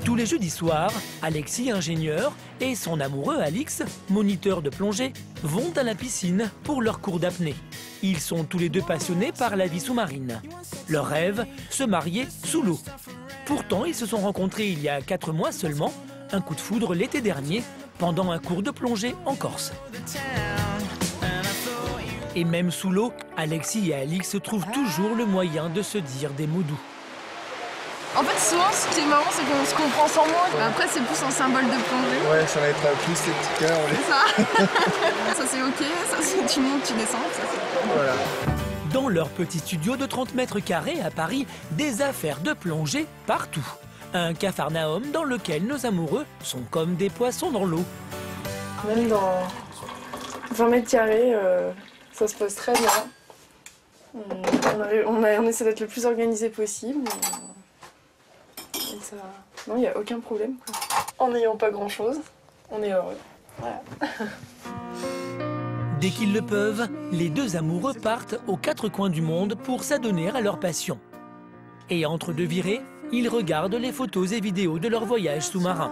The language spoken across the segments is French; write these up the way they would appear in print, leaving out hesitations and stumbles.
Tous les jeudis soirs, Alexis, ingénieur, et son amoureux Alix, moniteur de plongée, vont à la piscine pour leur cours d'apnée. Ils sont tous les deux passionnés par la vie sous-marine. Leur rêve, se marier sous l'eau. Pourtant, ils se sont rencontrés il y a 4 mois seulement, un coup de foudre l'été dernier, pendant un cours de plongée en Corse. Et même sous l'eau, Alexis et Alix trouvent toujours le moyen de se dire des mots doux. En fait, souvent, ce qui est marrant, c'est qu'on se comprend sans mots. Après, c'est plus un symbole de plongée. Ouais, ça va être plus les petits cœurs. C'est ça. Ça, c'est OK. Ça, c'est tu montes, tu descends. Ça, c'est... Voilà. Dans leur petit studio de 30 mètres carrés à Paris, des affaires de plongée partout. Un capharnaüm dans lequel nos amoureux sont comme des poissons dans l'eau. Même dans 20 mètres carrés, ça se passe très bien. On essaie d'être le plus organisé possible. Et ça... Non, il n'y a aucun problème, quoi. En n'ayant pas grand-chose, on est heureux. Voilà. Dès qu'ils le peuvent, les deux amoureux partent aux 4 coins du monde pour s'adonner à leur passion. Et entre deux virées, ils regardent les photos et vidéos de leur voyage sous-marin.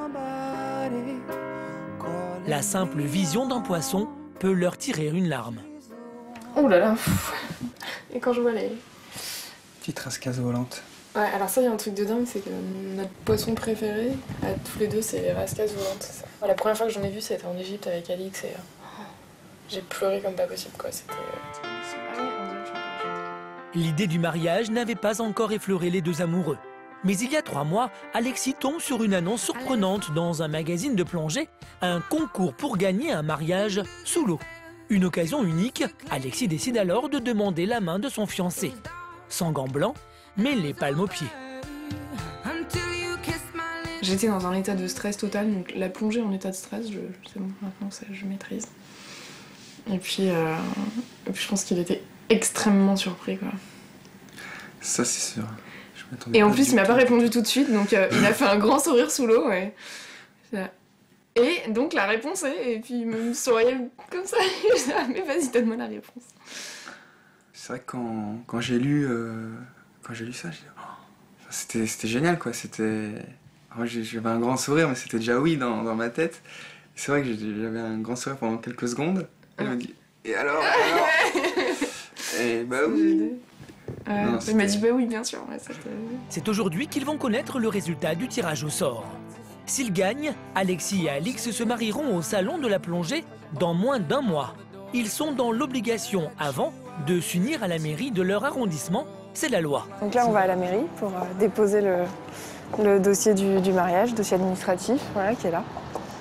La simple vision d'un poisson peut leur tirer une larme. Oh là là. Et quand je vois les... Petite rascasse volante. Ouais, alors ça, il y a un truc de dingue, c'est que notre poisson préféré, à tous les deux, c'est les rascasses volantes. La première fois que j'en ai vu, c'était en Égypte avec Alix et j'ai pleuré comme pas possible, quoi. C'était... L'idée du mariage n'avait pas encore effleuré les deux amoureux. Mais il y a 3 mois, Alexis tombe sur une annonce surprenante dans un magazine de plongée, un concours pour gagner un mariage sous l'eau. Une occasion unique, Alexis décide alors de demander la main de son fiancé. Sans gants blancs, mais les palmes aux pieds. J'étais dans un état de stress total, donc la plongée en état de stress, c'est bon, maintenant je maîtrise. Et puis je pense qu'il était extrêmement surpris, quoi. Ça, c'est sûr. Et en plus, il m'a pas répondu tout de suite, donc il a fait un grand sourire sous l'eau, ouais. Et donc la réponse est, et puis il me souriait comme ça, et je disais, mais vas-y, donne-moi la réponse. C'est vrai que quand j'ai lu ça, c'était génial, quoi. J'avais un grand sourire, mais c'était déjà oui dans ma tête. C'est vrai que j'avais un grand sourire pendant quelques secondes. Elle m'a dit, et alors Et bah oui. Non, il m'a dit bah oui, bien sûr. Ouais, c'est aujourd'hui qu'ils vont connaître le résultat du tirage au sort. S'ils gagnent, Alexis et Alix se marieront au salon de la plongée dans moins d'1 mois. Ils sont dans l'obligation, avant, de s'unir à la mairie de leur arrondissement. C'est la loi. Donc là, on va à la mairie pour déposer le dossier du mariage, dossier administratif, voilà, qui est là.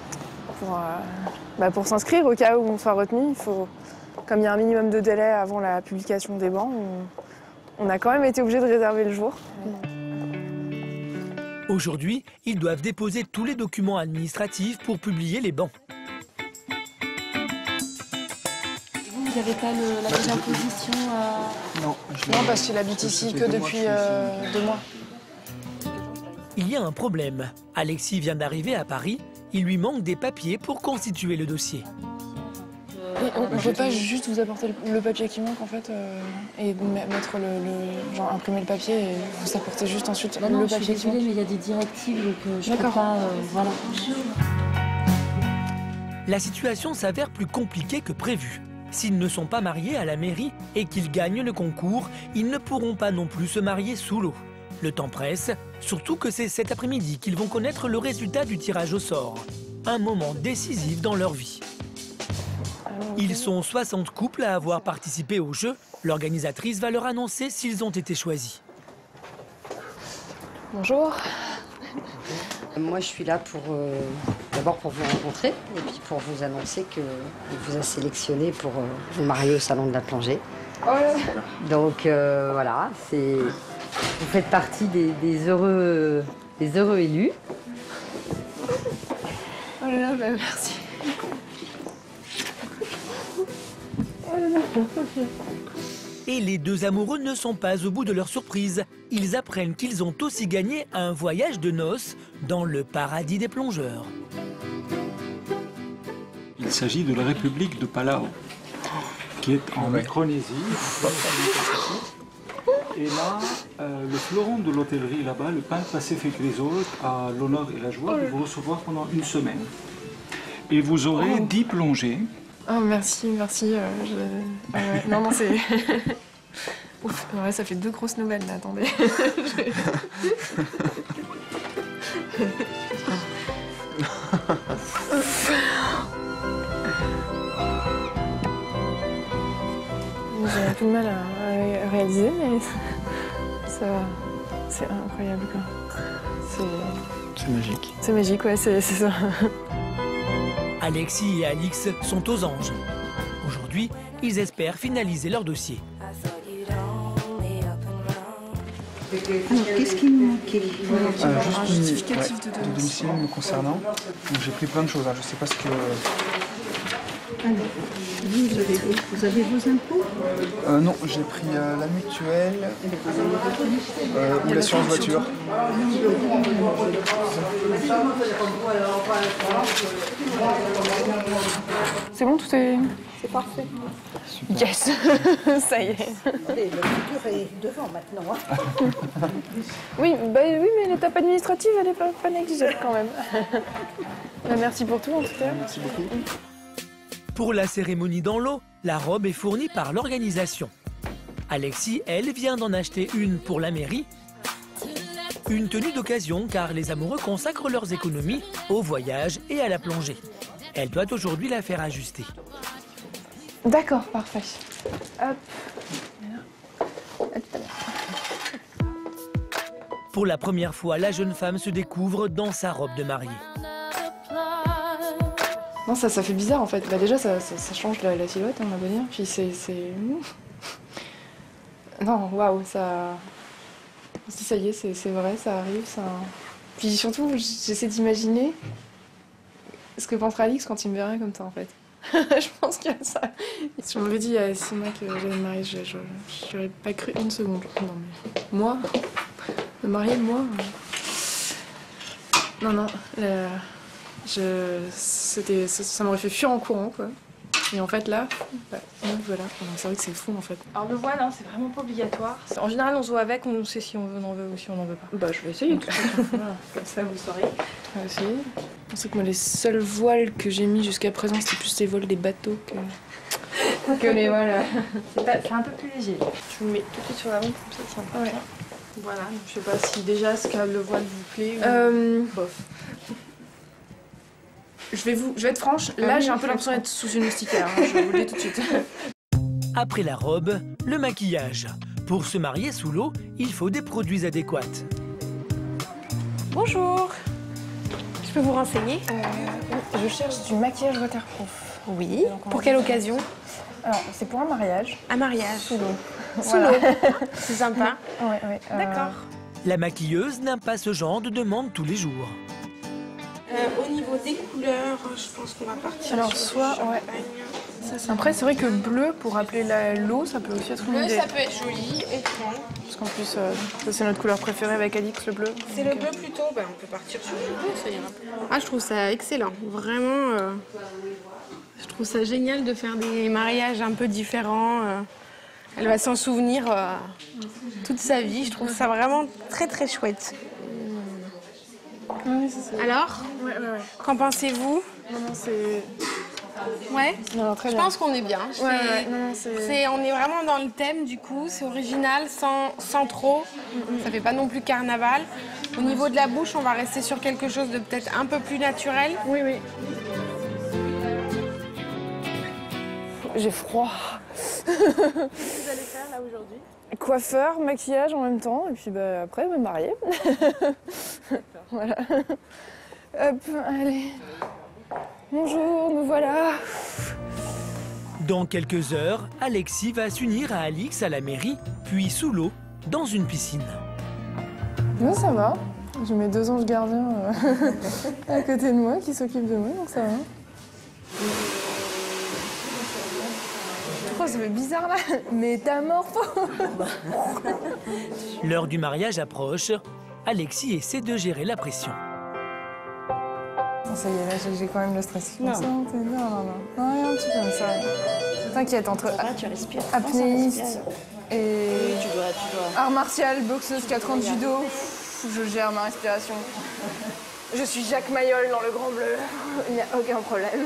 Pour s'inscrire, au cas où on soit retenu, il faut, comme il y a un minimum de délai avant la publication des bans, on a quand même été obligé de réserver le jour. Aujourd'hui, ils doivent déposer tous les documents administratifs pour publier les bans. Vous n'avez pas la mise en position Non, parce qu'il habite ici que depuis 2 mois. Il y a un problème. Alexis vient d'arriver à Paris. Il lui manque des papiers pour constituer le dossier. On ne peut pas juste vous apporter le papier qui manque, en fait, et mettre genre imprimer le papier et vous apporter juste ensuite non, le je suis papier qui manque. désolée, mais il y a des directives que je ne peux D'accord. pas... voilà. La situation s'avère plus compliquée que prévu. S'ils ne sont pas mariés à la mairie et qu'ils gagnent le concours, ils ne pourront pas non plus se marier sous l'eau. Le temps presse, surtout que c'est cet après-midi qu'ils vont connaître le résultat du tirage au sort. Un moment décisif dans leur vie. Ils sont 60 couples à avoir participé au jeu. L'organisatrice va leur annoncer s'ils ont été choisis. Bonjour. Moi, je suis là d'abord pour vous rencontrer et puis pour vous annoncer qu'on vous a sélectionné pour vous marier au salon de la plongée. Ouais. Donc voilà, vous faites partie des heureux élus. Oh là là, merci. Et les deux amoureux ne sont pas au bout de leur surprise. Ils apprennent qu'ils ont aussi gagné un voyage de noces dans le paradis des plongeurs. Il s'agit de la République de Palau, qui est en Micronésie. Et là, le fleuron de l'hôtellerie là-bas, le pain Pacific Resort, a l'honneur et la joie de vous recevoir pendant une semaine. Et vous aurez 10 plongées. Oh, merci, merci. Ah ouais, non, non, c'est... Ouf, ouais, ça fait 2 grosses nouvelles, là, attendez. J'ai un peu de mal à réaliser, mais ça, c'est incroyable, quoi. C'est magique. C'est magique, ouais, c'est ça. Alexis et Alix sont aux anges. Aujourd'hui, ils espèrent finaliser leur dossier. Qu'est-ce qui nous manquait? Un justificatif de domicile me concernant. Donc j'ai pris plein de choses. Je sais pas ce que. Vous avez vos impôts? Non, j'ai pris la mutuelle ou l'assurance voiture. C'est bon, tout est... C'est parfait. Yes. Ça y est. Allez, le futur est devant maintenant. Oui, bah, oui, mais l'étape administrative, elle n'est pas négligeable quand même. Bah, merci pour tout, en tout cas. Merci beaucoup. Pour la cérémonie dans l'eau, la robe est fournie par l'organisation. Alexis, elle, vient d'en acheter une pour la mairie. Une tenue d'occasion car les amoureux consacrent leurs économies au voyage et à la plongée. Elle doit aujourd'hui la faire ajuster. D'accord, parfait. Hop. Pour la première fois, la jeune femme se découvre dans sa robe de mariée. Non, ça fait bizarre en fait. Bah, déjà, ça change la silhouette, on va dire. Puis c'est... Non, waouh, ça... Si ça y est, c'est vrai, ça arrive. Ça... Puis surtout, j'essaie d'imaginer ce que pensera Alix quand il me verrait comme ça en fait. Je pense qu'il y a ça. Si on m'avait dit il y a 6 mois que j'allais me marier, j'aurais pas cru une seconde. Non, mais moi, me marier, moi... Non, non, ça m'aurait fait fuir en courant, quoi. Et en fait, là, bah, voilà. C'est vrai que c'est fou, en fait. Alors le voile, hein, c'est vraiment pas obligatoire. En général, on se voit avec, on sait si on en veut ou si on n'en veut pas. Bah, je vais essayer. Voilà, comme ça, vous saurez. Je vais essayer. Je sais que moi, les seuls voiles que j'ai mis jusqu'à présent, c'était plus les voiles des bateaux que les voiles. C'est un peu plus léger. Je vous mets tout de suite sur la rampe, comme ça, c'est un peu bien. Voilà, donc je sais pas si déjà ce que le voile vous plaît ou... Bof. Je vais être franche, là j'ai un peu l'impression d'être sous une moustiquaire, hein, je vous le dis tout de suite. Après la robe, le maquillage. Pour se marier sous l'eau, il faut des produits adéquats. Bonjour. Je peux vous renseigner? Je cherche du maquillage waterproof. Oui. Pour quelle occasion? Alors, c'est pour un mariage. Un mariage. Sous l'eau. Sous l'eau. C'est sympa. Ouais. D'accord. La maquilleuse n'a pas ce genre de demande tous les jours. Au niveau des couleurs, je pense qu'on va partir alors, sur soit, du champagne. Après, c'est vrai que bleu, pour rappeler l'eau, ça peut aussi être une Bleu, idée. ça peut être joli, étrange. Parce qu'en plus, ça, c'est notre couleur préférée avec Alix, le bleu. C'est le bleu plutôt, on peut partir sur du bleu, ça ira. Ah, je trouve ça excellent, vraiment. Je trouve ça génial de faire des mariages un peu différents. Elle va s'en souvenir toute sa vie. Je trouve ça vraiment très très chouette. Oui, c'est ça. Alors, Ouais. qu'en pensez-vous? Non, c'est... Ouais. Non, très Je bien. pense qu'on est bien. Ouais. Non, c'est... On est vraiment dans le thème du coup, c'est original sans trop. Ça fait pas non plus carnaval. Au niveau de la bouche, on va rester sur quelque chose de peut-être un peu plus naturel. Oui. J'ai froid. Qu'est-ce que vous allez faire là aujourd'hui? Coiffeur, maquillage en même temps, et puis bah, après, me marier. Voilà. Hop, allez. Bonjour, me voilà. Dans quelques heures, Alexis va s'unir à Alix à la mairie, puis sous l'eau, dans une piscine. Non, ça va. J'ai mes 2 anges gardiens à côté de moi qui s'occupent de moi, donc ça va. Oh, ça fait bizarre là. Métamorphose. L'heure du mariage approche. Alexis essaie de gérer la pression. Ça y est, là, j'ai quand même le stress qui monte. Non, rien, un petit peu comme ça. T'inquiète, entre Tu respires. apnéiste Et Oui, tu dois. art martial, boxeuse, 4 ans de judo. Je gère ma respiration. Je suis Jacques Mayol dans le Grand Bleu. Il n'y a aucun problème.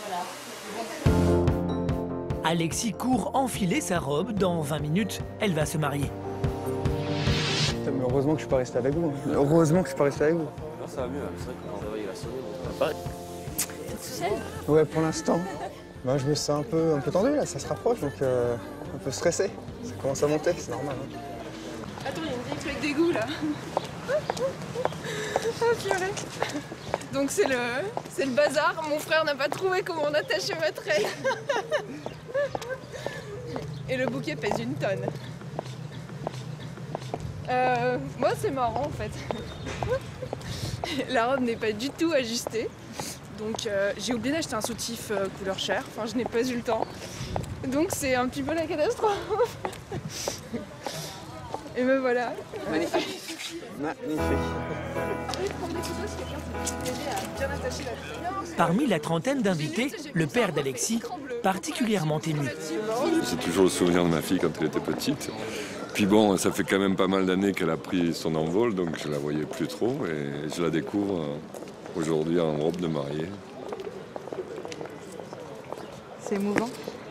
Alexis court enfiler sa robe. Dans 20 minutes, elle va se marier. Mais heureusement que je suis pas resté avec vous. Heureusement que je suis pas resté avec vous. Non, ça va mieux, c'est vrai que il a sonné. T'es tout seul? Ouais, pour l'instant. Bah, je me sens un peu tendu là, ça se rapproche, donc un peu stressé. Ça commence à monter, c'est normal. Hein. Attends, il y a une vieille flaque d'égout là. Oh purée. Donc c'est le bazar. Mon frère n'a pas trouvé comment on attache ma traîne. Et le bouquet pèse 1 tonne. Moi c'est marrant en fait. La robe n'est pas du tout ajustée. Donc j'ai oublié d'acheter un soutif couleur chair. Enfin je n'ai pas eu le temps. Donc c'est un petit peu la catastrophe. Et me voilà. Magnifique. Parmi la trentaine d'invités, le père d'Alexis, particulièrement ému. C'est toujours le souvenir de ma fille quand elle était petite. Puis bon, ça fait quand même pas mal d'années qu'elle a pris son envol, donc je la voyais plus trop et je la découvre aujourd'hui en robe de mariée. C'est émouvant.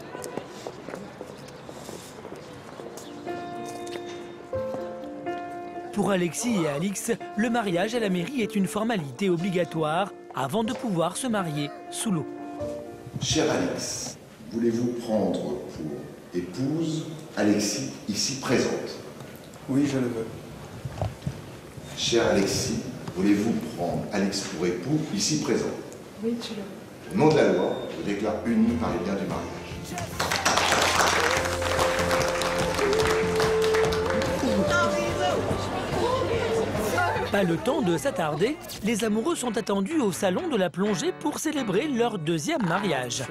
Pour Alexis et Alix, le mariage à la mairie est une formalité obligatoire avant de pouvoir se marier sous l'eau. Cher Alix, voulez-vous prendre pour épouse Alexis, ici présente? Oui, je le veux. Cher Alexis, voulez-vous prendre Alix pour époux, ici présent? Oui, tu le veux. Au nom de la loi, je déclare unis par les liens du mariage. Pas le temps de s'attarder, les amoureux sont attendus au salon de la plongée pour célébrer leur 2e mariage.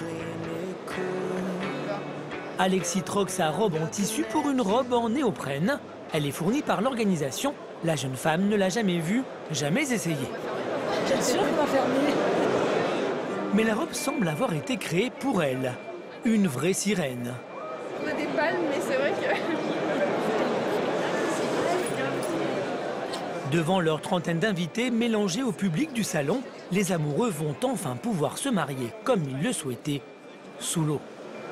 Alexis troque sa robe en tissu pour une robe en néoprène. Elle est fournie par l'organisation. La jeune femme ne l'a jamais vue, jamais essayée. Bien sûr qu'on va fermer. Mais la robe semble avoir été créée pour elle. Une vraie sirène. On a des palmes, mais c'est vrai que... Devant leur trentaine d'invités mélangés au public du salon, les amoureux vont enfin pouvoir se marier comme ils le souhaitaient, sous l'eau.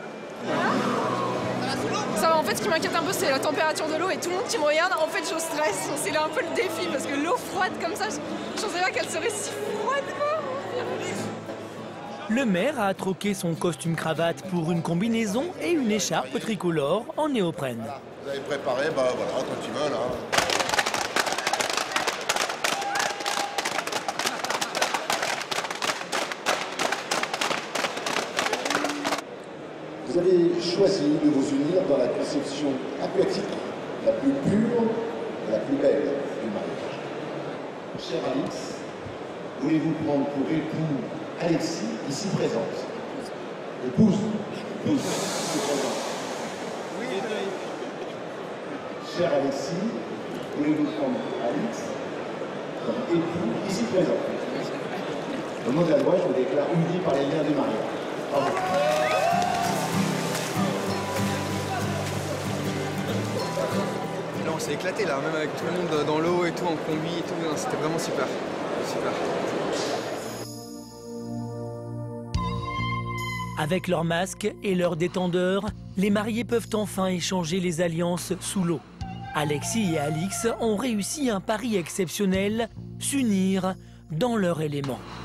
Ça, en fait, ce qui m'inquiète un peu, c'est la température de l'eau et tout le monde qui me regarde, en fait, je stresse. C'est là un peu le défi parce que l'eau froide comme ça, je pensais pas qu'elle serait si froide. Le maire a troqué son costume cravate pour une combinaison et une écharpe tricolore en néoprène. Vous avez préparé, bah voilà, quand tu veux là. Vous avez choisi de vous unir dans la conception aquatique la plus pure et la plus belle du mariage. Cher Alix, voulez-vous prendre pour époux Alexis, ici présente? Épouse, ici présente. Oui. Cher Alexis, voulez-vous prendre Alix comme époux, ici présent? Au nom de la loi, je vous déclare unis par les liens du mariage. Bravo. On s'est éclaté là, même avec tout le monde dans l'eau et tout, en combi et tout, c'était vraiment super. Super. Avec leurs masques et leurs détendeurs, les mariés peuvent enfin échanger les alliances sous l'eau. Alexis et Alix ont réussi un pari exceptionnel, s'unir dans leur élément.